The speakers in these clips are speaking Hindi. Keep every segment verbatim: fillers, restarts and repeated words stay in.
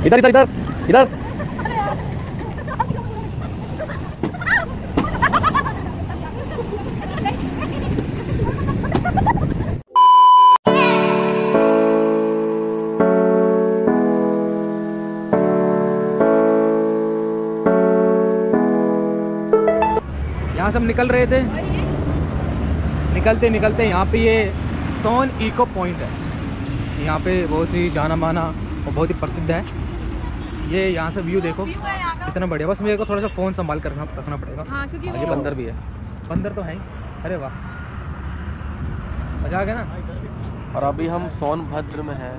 इधर इधर इधर इधर। यहाँ से हम निकल रहे थे, निकलते निकलते यहाँ पे ये सोन इको पॉइंट है। यहाँ पे बहुत ही जाना माना और बहुत ही प्रसिद्ध है। ये यहाँ से व्यू देखो कितना बढ़िया। बस मेरे को थोड़ा सा फ़ोन संभाल कर रखना रखना पड़ेगा। हाँ, क्योंकि ये बंदर भी है। बंदर तो है ही। अरे वाह, मजा आ गया ना। और अभी हम सोनभद्र में हैं।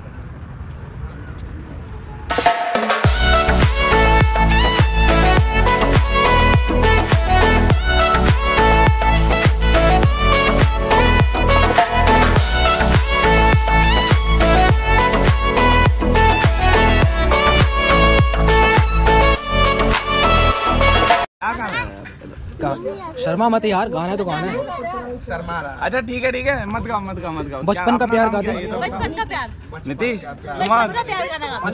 शर्मा मत यार, गाना है तो गाना है। शर्मा रहा। अच्छा ठीक है ठीक है, मत गाओ मत गाओ मत गाओ। बचपन का प्यार गाते हैं। तो बचपन का प्यार। नीतीश कुमार का प्यार गाना गा।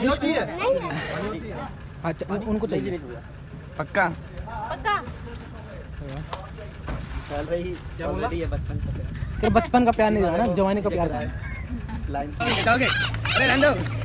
अच्छा उनको चाहिए पक्का पक्का। चल रही ऑलरेडी ये बचपन का प्यार। कि बचपन का प्यार नहीं गाना, जवानी का प्यार गाना। लाइन से बताओगे? अरे रहने दो।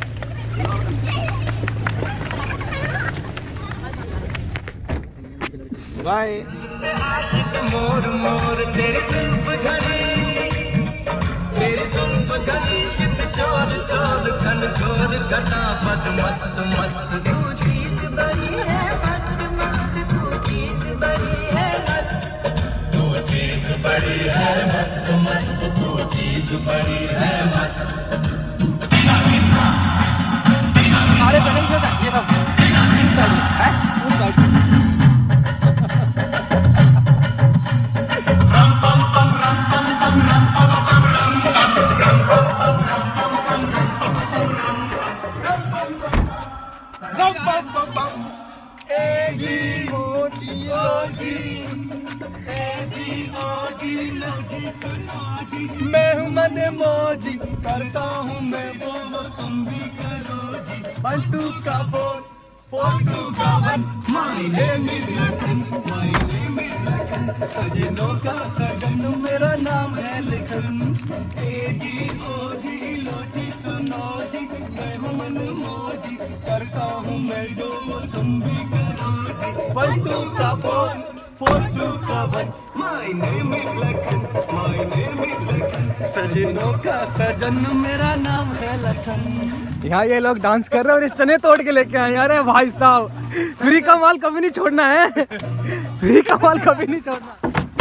बाय। आशिक मोर मोर तेरी जुल्फ घनी, तेरी जुल्फ घनी चित चोल चोल खन घोर घटा पद मस्त मस्त। तू चीज बड़ी है मस्त मस्त, तू चीज बड़ी है मस्त, तू चीज बड़ी है मस्त मस्त, तू चीज बड़ी है मस्त। सारे बदन से ये सब है उस साइड। मैं हूँ मन मौजी, करता हूँ मैं वो वो तुम भी करो जी। वन टू का फोर, फोर टू का one. My name is Lakhan, my name is Lakhan, सजनों का सजन मेरा नाम है लखन। ए जी ओ जी लो जी सुनो जी, मैं हूँ मन मौजी, करता हूँ मैं जो वो तुम भी करो जी। वन टू का फोर, फोर टू का one. My name is Lakhan, my name is Lakhan, सजनों का सजन मेरा नाम है लखन। यहाँ ये लोग डांस कर रहे हैं और इस चने तोड़ के लेके आए यार। भाई साहब, फ्री का माल कभी नहीं छोड़ना है। फ्री का माल कभी नहीं छोड़ना।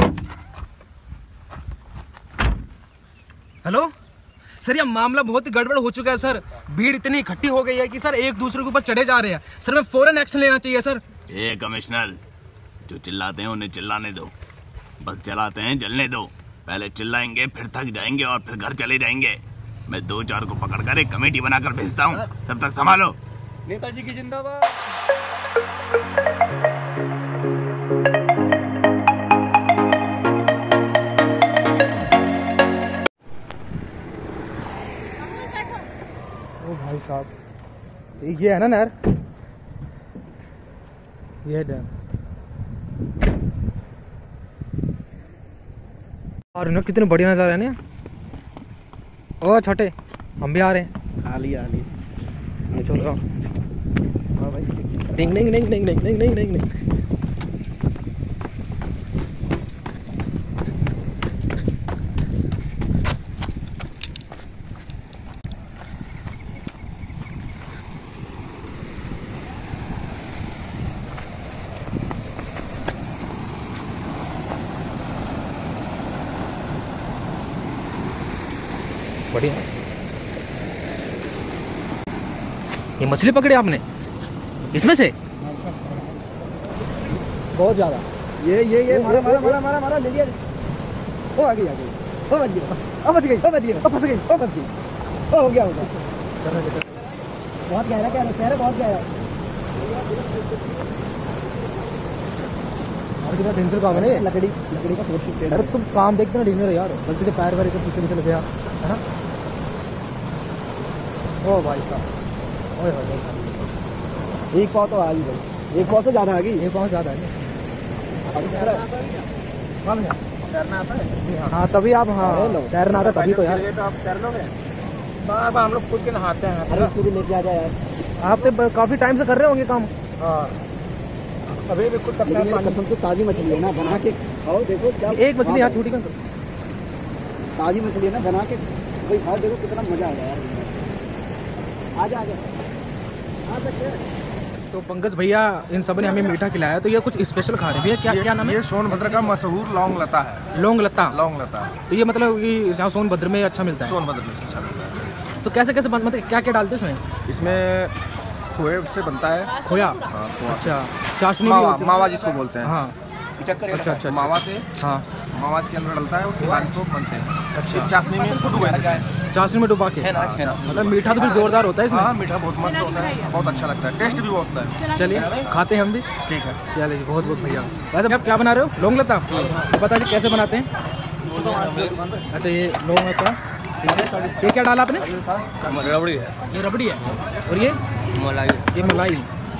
हेलो सर, ये मामला बहुत ही गड़बड़ हो चुका है सर। भीड़ इतनी इकट्ठी हो गई है कि सर एक दूसरे के ऊपर चढ़े जा रहे हैं। सर मैं फौरन एक्शन लेना चाहिए सर। ए कमिश्नर, जो चिल्लाते हैं उन्हें चिल्लाने दो, बस चलाते हैं जलने दो। पहले चिल्लाएंगे, फिर थक जाएंगे और फिर घर चले जाएंगे। मैं दो चार को पकड़कर एक कमेटी बनाकर भेजता हूँ, तब तक संभालो। नेताजी की जिंदाबाद। ओ भाई साहब, ये है ना नहर, ये है डैम। और इन्हें कितने बढ़िया नज़ारा है ना। ओ छोटे, हम भी आ रहे हैं। आली आली चलो हाँ भाई। डिंग डिंग डिंग डिंग डिंग डिंग डिंग डिंग। बढ़िया। ये मछली पकड़ी आपने इसमें से? बहुत ज्यादा। ये ये ये मारा मारा मारा मारा मारा ले लिया। ओ आ गई आ गई। ओ बच गई, ओ बच गई, ओ बच गई, ओ फंस गई, ओ फंस गई, ओ हो गया हो गया। बहुत गहरा क्या है, बहुत गहरा। और कितना डेंजर काम है ना, लकड़ी लकड़ी का फोर्स। अरे तुम काम देखते ना डेंजर यार, गलती से पैर वार के पीछे पीछे लग गया है ना। ओ भाई साहब, ओए होए, एक पाव तो आ गई भाई, एक पाव से ज्यादा आ गई। ये बहुत ज़्यादा है। तैरना आता है? हाँ तभी आप, हाँ तैरना आता तभी तो यार। तो आप तैर लोगे? बाबा हम लोग खुद के नहाते हैं। अरे उसको भी लेके आ जाए यार। आप तो ब- काफी टाइम से कर रहे होंगे काम। हाँ अभी भी खुद लेकिन यार कसम से ताजी मछली है ना, बना के खाओ, देखो क्या एक मछली यहाँ छूटी कर। ताजी मछली है ना, बना के कोई खाओ, देखो कितना मजा आएगा यार। आजा आजा आ सकते हैं। तो पंकज भैया इन सब ने हमें मीठा खिलाया, तो ये कुछ स्पेशल खा रहे हैं भैया। क्या क्या नाम है? ये सोनभद्र का मशहूर लौंग लता है। लौंग लता। लौंग लता है, तो ये मतलब कि यहाँ सोनभद्र में अच्छा मिलता है। सोनभद्र में अच्छा लगता है। तो कैसे कैसे बन- मतलब क्या क्या डालते हैं इसमें? इसमें खोए से बनता है। खोया। हाँ, खोआ। अच्छा चाशनी भी मावा होती है? मावा जिसको बोलते हैं। हाँ अच्छा अच्छा अच्छा। मावा से, हाँ मावा के अंदर डलता है, उसके बाद इसको बनते हैं। अच्छा। फिर चाशनी में इसको डुबा देते हैं। चाशनी में डुबा के। मतलब मीठा तो फिर जोरदार होता है इसमें। हाँ मीठा बहुत मस्त होता है, बहुत अच्छा लगता है, टेस्ट भी बहुत होता है। चलिए खाते हैं हम भी। ठीक है। चलिए बहुत बहुत भैया। वैसे आप क्या बना रहे हो? लौंग लता। तो बताइए कैसे बनाते हैं? अच्छा ये लौंग लता, ठीक है। ये क्या डाला आपने? रबड़ी है, ये रबड़ी है। और ये मलाई, ये मलाई,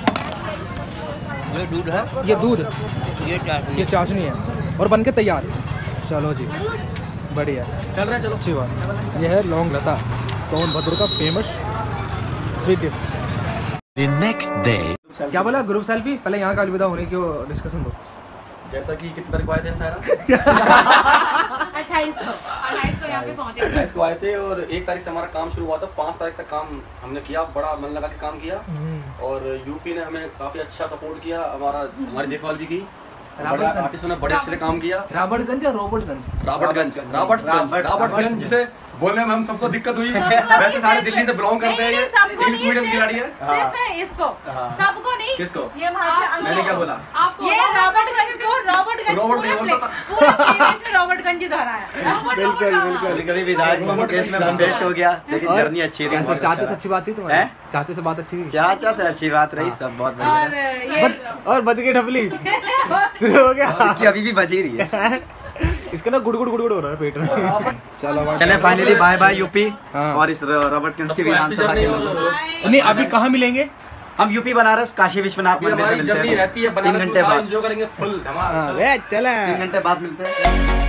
ये दूध है, ये दूध, ये चाशनी। ये चाशनी है और बन के तैयार। चलो जी बढ़िया, चल रहा है, चलो। अच्छी बात। ये है लौंग लता, सोनभद्र का famous sweet dish. The next day. क्या बोला? Group selfie? पहले यहाँ का अलविदा होने की डिस्कशन दो। जैसा कि कितने तारीख को आए थे हम सारा अट्ठाईस को अट्ठाईस को यहाँ पे पहुँचे। अट्ठाईस को आए थे और एक तारीख से हमारा काम शुरू हुआ था। पाँच तारीख तक काम हमने किया, बड़ा मन लगा के काम किया और यूपी ने हमें काफी अच्छा सपोर्ट किया, हमारा हमारी देखभाल भी की। बड़े आर्टिस्टों ने बड़े अच्छे से काम किया। रॉबर्टगंज या रोबोटगंज? रॉबर्टगंज रॉबर्ट्सगंज रॉबर्ट्सगंज जिसे बोलने में हम सबको दिक्कत हुई। वैसे सारे दिल्ली से बिलोंग करते हैं, ये सबको इंग्लिश मीडियम नहीं, खिलाड़ी है। सिर्फ है इसको, सबको नहीं। किसको? ये महाशय अंकल मैंने क्या को। बोला? ये रॉबर्टगंज को, रॉबर्टगंज रॉबर्ट पूरे नहीं बोलता प्ले- पूरे प्लेलिस्ट में रॉबर्टगंज ही दोहराया। Robert, Robert, Robert. कभी कभी विधायक मुकेश में पेश हो गया, लेकिन और जर्नी अच्छी रही। कैसे चाचा से अच्छी बात थी तुम्हारी? हैं? चाचा से बात अच्छी थी? चाचा से अच्छी बात रही, सब बहुत बढ़िया और रहा। ये बच, और बच गई ढपली। शुरू हो गया। इसकी अभी भी बची रही है। इसका ना गुड़ गुड़ गुड़ गुड़ हो रहा है पेट में। चलो भाई। चले फाइनली बाय बाय यूपी हाँ। और इस रॉबर्टगंज की विधानसभा के लोगों को। नहीं अभी कहाँ मिलेंगे? हम यूपी बनारस काशी विश्वनाथ ये मंदिर में हमारी मिलते जर्नी हैं रहती है, तीन बनारस घंटे में बाद। एंजॉय करेंगे फुल धमाल। हाँ, वे चला। तीन घंटे बाद मिलते हैं।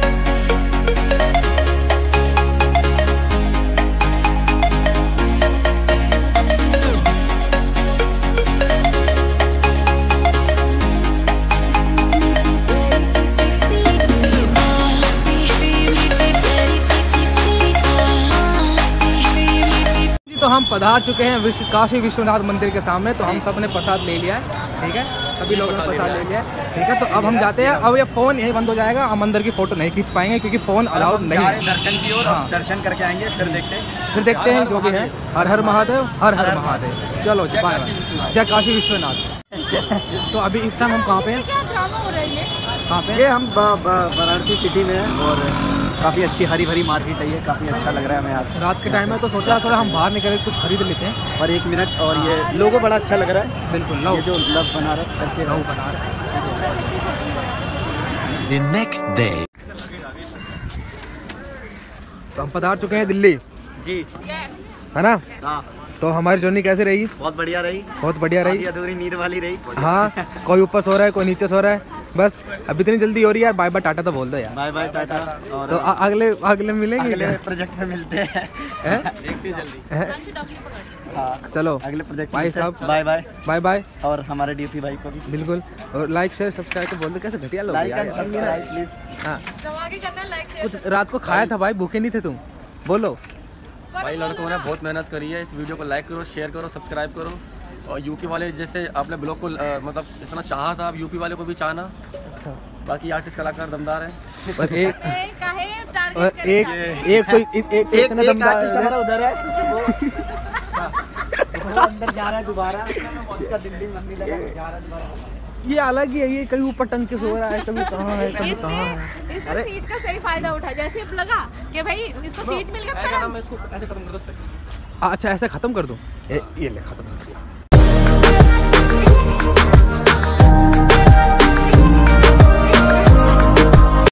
तो हम पधार चुके हैं विश्व काशी विश्वनाथ मंदिर के सामने। तो हम सब ने प्रसाद ले लिया है, ठीक है। सभी लोगों ने प्रसाद ले लिया है, ठीक है। तो अब हम जाते हैं। अब ये फोन यही बंद हो जाएगा, हम अंदर की फोटो नहीं खींच पाएंगे क्योंकि फोन अलाउड नहीं है। दर्शन की ओर हाँ। दर्शन करके आएंगे, फिर देखते हैं। फिर देखते हैं जो भी है। हर हर महादेव, हर हर महादेव। चलो जी बाय बाय। जय काशी विश्वनाथ। तो अभी इस टाइम हम कहाँ पे हैं? क्या ड्रामा हो रहा है ये? कहाँ पे ये हैं? हम ब- ब- वाराणसी सिटी में हैं और काफ़ी अच्छी हरी भरी मार्केट है, ये काफ़ी अच्छा लग रहा है हमें आज। रात के टाइम है तो सोचा थोड़ा हम बाहर निकल के कुछ खरीद लेते हैं। और एक मिनट, और ये लोगो बड़ा अच्छा लग रहा है, बिल्कुल लो ये जो लव बनारस करके लो बनारस। The next day. तो हम पधार चुके हैं दिल्ली, जी। है ना? हाँ तो हमारी जर्नी कैसे रही? बहुत बढ़िया रही, बहुत बढ़िया रही। आधी अधूरी नींद वाली रही। हाँ, कोई ऊपर सो रहा है, कोई नीचे सो रहा है। बस अब इतनी जल्दी हो रही है यार। बाय बाय टाटा तो बोल दो यार। Bye bye tata. और तो आ, अगले अगले मिलेंगे अगले क्या? प्रोजेक्ट में मिलते हैं। हैं? हैं? हाँ, चलो अगले प्रोजेक्ट भाई साहब, बाय बाय। Bye bye. और हमारे डीपी भाई को भी बिल्कुल। और लाइक शेयर सब्सक्राइब तो बोल दो। कैसे घटिया लोग लाइक यार। And subscribe please. हाँ, आगे करना लाइक कुछ रात को खाया था भाई, भूखे नहीं थे तुम? बोलो। भाई लड़कों ने बहुत मेहनत करी है। इस वीडियो को लाइक करो, शेयर करो, सब्सक्राइब करो। और यूपी वाले जैसे आपने ब्लॉग को अ, मतलब इतना चाहा था, अब यूपी वाले को भी चाहना। बाकी आर्टिस्ट कलाकार दमदार हैं। और एक काहे टारगेट और करेगा? एक एक कोई एक एक एक इतना एक दमदार आर्टिस्ट है। हमारा उधर है, वो वो अंदर जा रहा है दोबारा, उसका दिल्ली मंदिर लगा जा रहा है दोबारा। ये अलग ही है, ये कभी ऊपर टंग के सो रहा है, कभी कहाँ है, कभी इसने कहाँ है। इसने सीट का सही फायदा उठा। जैसे लगा कि भाई इसको सीट मिल गया, तुरंत ऐसे खत्म कर दो। अच्छा ऐसे खत्म कर दूं? ये ये ले खत्म कर दिया।